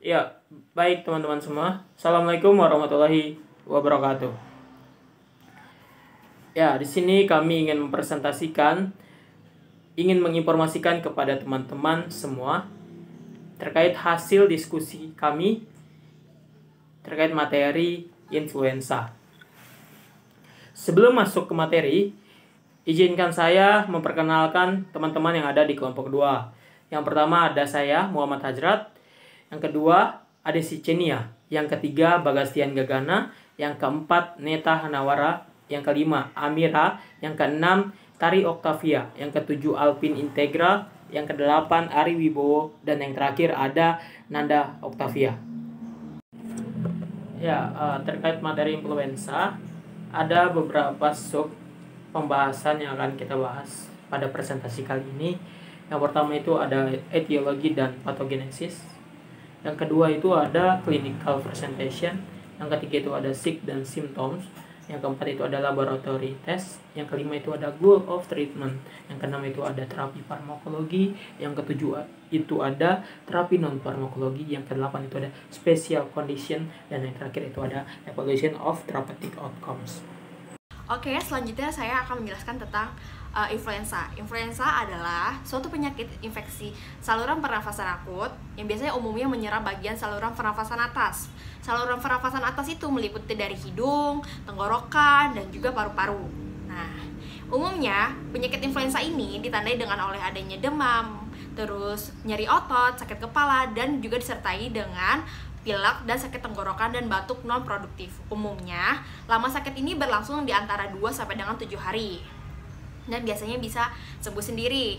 Ya, baik teman-teman semua. Assalamualaikum warahmatullahi wabarakatuh. Ya, di sini kami ingin menginformasikan kepada teman-teman semua terkait hasil diskusi kami terkait materi influenza. Sebelum masuk ke materi, izinkan saya memperkenalkan teman-teman yang ada di kelompok 2. Yang pertama ada saya, Muhammad Hajrat. Yang kedua, ada si Cenia. Yang ketiga, Bagastian Gagana. Yang keempat, Neta Hanawara. Yang kelima, Amira. Yang keenam, Tari Octavia. Yang ketujuh, Alvin Integra. Yang kedelapan, Ari Wibowo. Dan yang terakhir ada Nanda Octavia. Ya, terkait materi influenza, ada beberapa sub pembahasan yang akan kita bahas pada presentasi kali ini. Yang pertama itu ada etiologi dan patogenesis. Yang kedua itu ada clinical presentation. Yang ketiga itu ada sick dan symptoms. Yang keempat itu ada laboratory test. Yang kelima itu ada goal of treatment. Yang keenam itu ada terapi farmakologi. Yang ketujuh itu ada terapi non farmakologi. Yang kedelapan itu ada special condition. Dan yang terakhir itu ada evaluation of therapeutic outcomes. Oke, selanjutnya saya akan menjelaskan tentang influenza. Influenza adalah suatu penyakit infeksi saluran pernafasan akut yang biasanya umumnya menyerang bagian saluran pernafasan atas. Saluran pernafasan atas itu meliputi dari hidung, tenggorokan, dan juga paru-paru. Nah, umumnya penyakit influenza ini ditandai dengan oleh adanya demam, terus nyeri otot, sakit kepala, dan juga disertai dengan pilek dan sakit tenggorokan dan batuk non produktif. Umumnya, lama sakit ini berlangsung di antara 2 sampai dengan 7 hari. Dan biasanya bisa sembuh sendiri.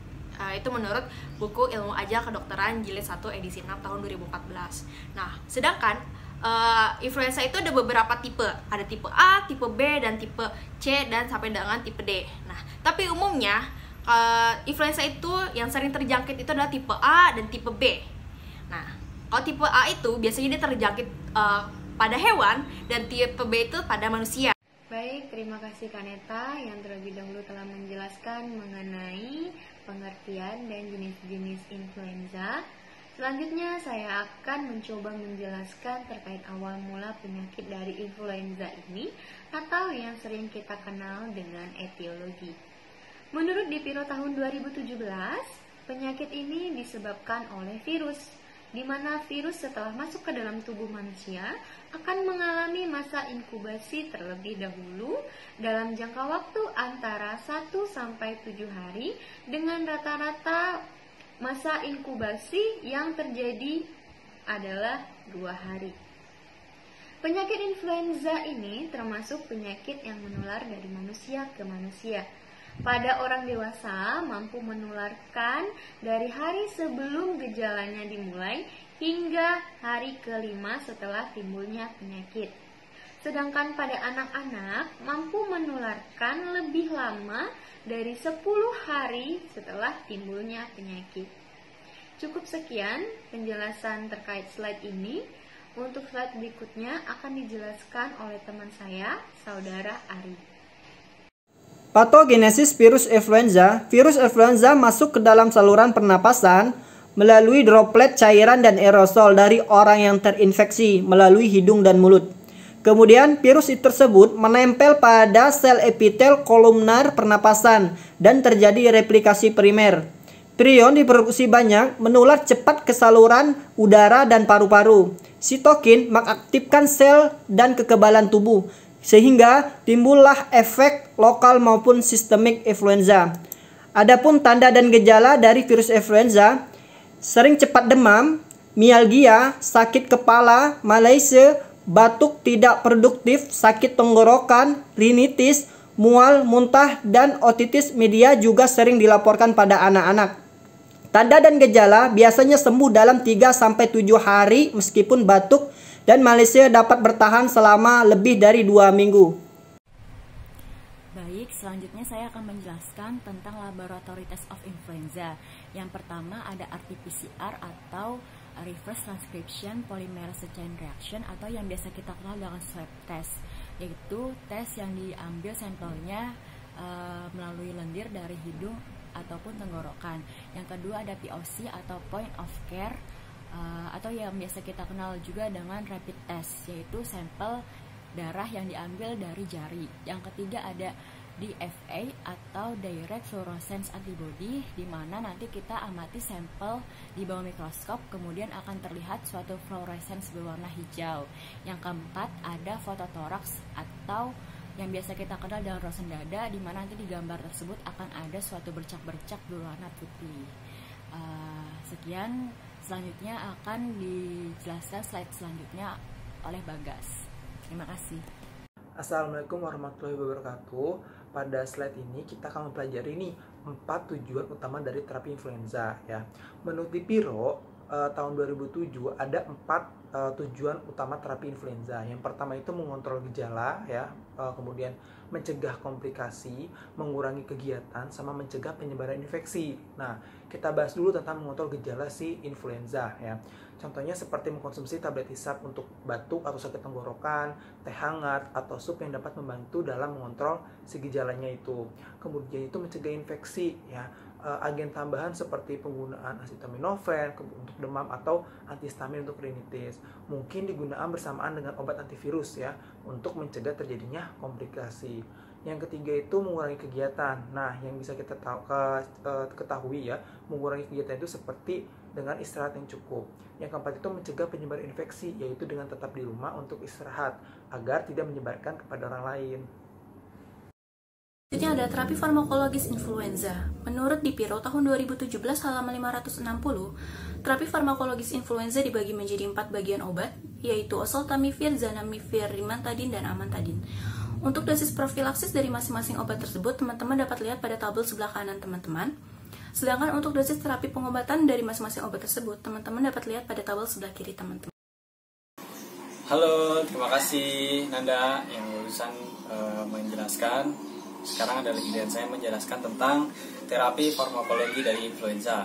Itu menurut buku Ilmu Aja Kedokteran Jilid 1 edisi 6 tahun 2014. Nah, sedangkan influenza itu ada beberapa tipe. Ada tipe A, tipe B, dan tipe C, dan sampai dengan tipe D. Nah, tapi umumnya influenza itu yang sering terjangkit itu adalah tipe A dan tipe B. Nah, kalau tipe A itu biasanya dia terjangkit pada hewan, dan tipe B itu pada manusia. Baik, terima kasih Kaneta yang terlebih dahulu telah menjelaskan mengenai pengertian dan jenis-jenis influenza. Selanjutnya saya akan mencoba menjelaskan terkait awal mula penyakit dari influenza ini atau yang sering kita kenal dengan etiologi. Menurut Dipiro tahun 2017, penyakit ini disebabkan oleh virus, di mana virus setelah masuk ke dalam tubuh manusia akan mengalami masa inkubasi terlebih dahulu dalam jangka waktu antara 1 sampai 7 hari dengan rata-rata masa inkubasi yang terjadi adalah 2 hari. Penyakit influenza ini termasuk penyakit yang menular dari manusia ke manusia. Pada orang dewasa mampu menularkan dari hari sebelum gejalanya dimulai hingga hari kelima setelah timbulnya penyakit. Sedangkan pada anak-anak mampu menularkan lebih lama dari 10 hari setelah timbulnya penyakit. Cukup sekian penjelasan terkait slide ini. Untuk slide berikutnya akan dijelaskan oleh teman saya, Saudara Ari. Patogenesis virus influenza. Virus influenza masuk ke dalam saluran pernapasan melalui droplet cairan dan aerosol dari orang yang terinfeksi melalui hidung dan mulut. Kemudian virus tersebut menempel pada sel epitel kolumnar pernapasan dan terjadi replikasi primer. Prion diproduksi banyak, menular cepat ke saluran udara dan paru-paru. Sitokin mengaktifkan sel dan kekebalan tubuh, sehingga timbullah efek lokal maupun sistemik influenza. Adapun tanda dan gejala dari virus influenza, sering cepat demam, mialgia, sakit kepala, malaise, batuk tidak produktif, sakit tenggorokan, rinitis, mual, muntah, dan otitis media juga sering dilaporkan pada anak-anak. Tanda dan gejala biasanya sembuh dalam 3 sampai 7 hari meskipun batuk dan malaise dapat bertahan selama lebih dari 2 minggu. Baik, selanjutnya saya akan menjelaskan tentang laboratory test of influenza. Yang pertama ada RT-PCR atau reverse transcription polymerase chain reaction, atau yang biasa kita kenal dengan swab test, yaitu tes yang diambil sampelnya melalui lendir dari hidung ataupun tenggorokan. Yang kedua ada POC atau point of care atau yang biasa kita kenal juga dengan rapid test, yaitu sampel darah yang diambil dari jari. Yang ketiga ada DFA atau Direct Fluorescence Antibody, di mana nanti kita amati sampel di bawah mikroskop, kemudian akan terlihat suatu fluorescence berwarna hijau. Yang keempat ada fototoraks atau yang biasa kita kenal dengan ronsen dada, di mana nanti di gambar tersebut akan ada suatu bercak-bercak berwarna putih. Sekian, selanjutnya akan dijelaskan slide selanjutnya oleh Bagas. Terima kasih. Assalamualaikum warahmatullahi wabarakatuh. Pada slide ini kita akan mempelajari nih 4 tujuan utama dari terapi influenza ya. Menurut Dipiro tahun 2007 ada 4 tujuan utama terapi influenza. Yang pertama itu mengontrol gejala ya, kemudian mencegah komplikasi, mengurangi kegiatan, sama mencegah penyebaran infeksi. Nah, kita bahas dulu tentang mengontrol gejala si influenza ya. Contohnya seperti mengkonsumsi tablet hisap untuk batuk atau sakit tenggorokan, teh hangat, atau sup yang dapat membantu dalam mengontrol si gejalanya itu. Kemudian itu mencegah infeksi ya. Agen tambahan seperti penggunaan acetaminophen untuk demam atau antihistamin untuk rinitis. Mungkin digunakan bersamaan dengan obat antivirus ya untuk mencegah terjadinya komplikasi. Yang ketiga itu mengurangi kegiatan. Nah, yang bisa kita ketahui ya, mengurangi kegiatan itu seperti dengan istirahat yang cukup. Yang keempat itu mencegah penyebaran infeksi, yaitu dengan tetap di rumah untuk istirahat agar tidak menyebarkan kepada orang lain. Selanjutnya ada terapi farmakologis influenza. Menurut Dipiro tahun 2017 halaman 560, terapi farmakologis influenza dibagi menjadi 4 bagian obat, yaitu oseltamivir, zanamivir, rimantadin, dan amantadin. Untuk dosis profilaksis dari masing-masing obat tersebut, teman-teman dapat lihat pada tabel sebelah kanan teman-teman. Sedangkan untuk dosis terapi pengobatan dari masing-masing obat tersebut, teman-teman dapat lihat pada tabel sebelah kiri teman-teman. Halo, terima kasih Nanda yang lulusan menjelaskan. Sekarang ada giliran saya menjelaskan tentang terapi farmakologi dari influenza.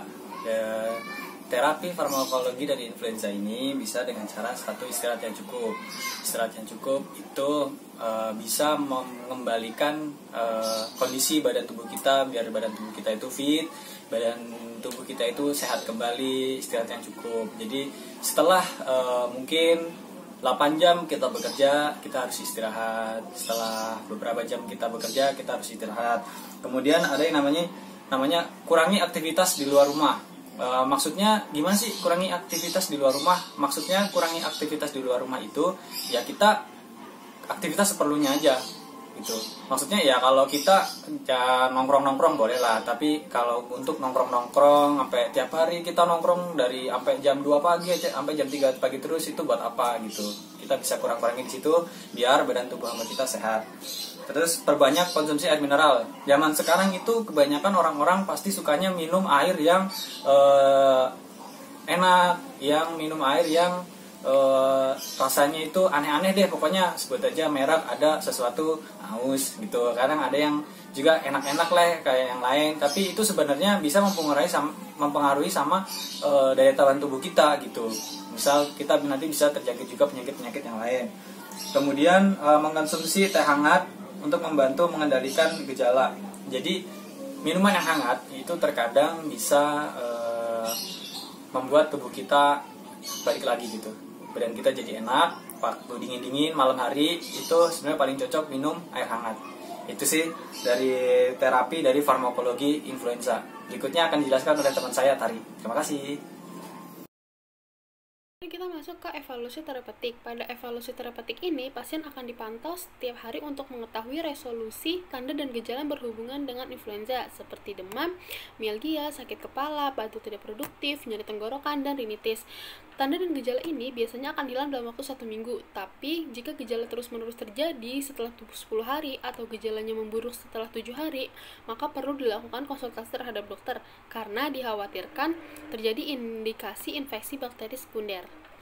Terapi farmakologi dari influenza ini bisa dengan cara satu, istirahat yang cukup. Istirahat yang cukup itu bisa mengembalikan kondisi badan tubuh kita biar badan tubuh kita itu fit, badan tubuh kita itu sehat kembali. Istirahat yang cukup. Jadi setelah mungkin 8 jam kita bekerja, kita harus istirahat. Setelah beberapa jam kita bekerja, kita harus istirahat. Kemudian ada yang namanya kurangi aktivitas di luar rumah. Maksudnya gimana sih kurangi aktivitas di luar rumah? Maksudnya kurangi aktivitas di luar rumah itu ya kita aktivitas seperlunya aja gitu. Maksudnya ya kalau kita ya nongkrong boleh lah, tapi kalau untuk nongkrong sampai tiap hari kita nongkrong dari sampai jam 2 pagi sampai jam 3 pagi terus, itu buat apa gitu. Kita bisa kurang-kurangin di situ biar badan tubuh kita sehat. Terus perbanyak konsumsi air mineral. Zaman sekarang itu kebanyakan orang-orang pasti sukanya minum air yang enak, yang minum air yang rasanya itu aneh-aneh deh, pokoknya sebut aja merek, ada sesuatu haus gitu. Kadang ada yang juga enak-enak lah kayak yang lain, tapi itu sebenarnya bisa mempengaruhi sama daya tahan tubuh kita gitu. Misal kita nanti bisa terjangkit juga penyakit-penyakit yang lain. Kemudian mengkonsumsi teh hangat untuk membantu mengendalikan gejala. Jadi minuman yang hangat itu terkadang bisa membuat tubuh kita balik lagi gitu. Badan kita jadi enak, waktu dingin-dingin malam hari itu sebenarnya paling cocok minum air hangat. Itu sih dari terapi dari farmakologi influenza. Berikutnya akan dijelaskan oleh teman saya Tari. Terima kasih. Kita masuk ke evaluasi terapeutik. Pada evaluasi terapeutik ini, pasien akan dipantau setiap hari untuk mengetahui resolusi, tanda dan gejala yang berhubungan dengan influenza seperti demam, mialgia, sakit kepala, batuk tidak produktif, nyeri tenggorokan, dan rinitis. Tanda dan gejala ini biasanya akan hilang dalam waktu 1 minggu, tapi jika gejala terus-menerus terjadi setelah 10 hari atau gejalanya memburuk setelah 7 hari, maka perlu dilakukan konsultasi terhadap dokter karena dikhawatirkan terjadi indikasi infeksi bakteri sekunder.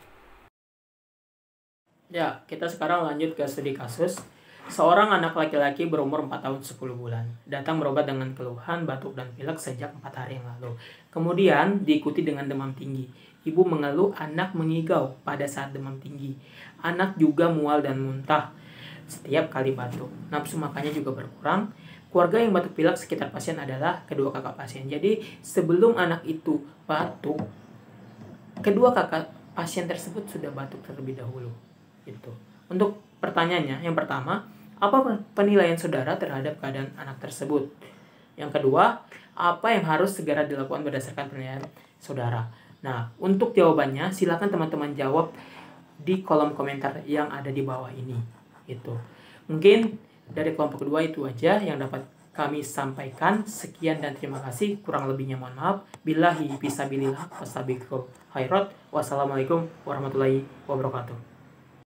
Ya, kita sekarang lanjut ke studi kasus. Seorang anak laki-laki berumur 4 tahun 10 bulan datang berobat dengan keluhan batuk dan pilek sejak 4 hari yang lalu. Kemudian diikuti dengan demam tinggi. Ibu mengeluh anak mengigau pada saat demam tinggi. Anak juga mual dan muntah setiap kali batuk. Nafsu makannya juga berkurang. Keluarga yang batuk pilek sekitar pasien adalah kedua kakak pasien. Jadi sebelum anak itu batuk, kedua kakak pasien tersebut sudah batuk terlebih dahulu. Itu. Untuk pertanyaannya, yang pertama, apa penilaian saudara terhadap keadaan anak tersebut? Yang kedua, apa yang harus segera dilakukan berdasarkan penilaian saudara? Nah, untuk jawabannya silakan teman-teman jawab di kolom komentar yang ada di bawah ini. Itu. Mungkin dari kelompok kedua itu aja yang dapat kami sampaikan. Sekian dan terima kasih. Kurang lebihnya mohon maaf. Billahi fisabilillah wasabiqul khairat. Wassalamualaikum warahmatullahi wabarakatuh.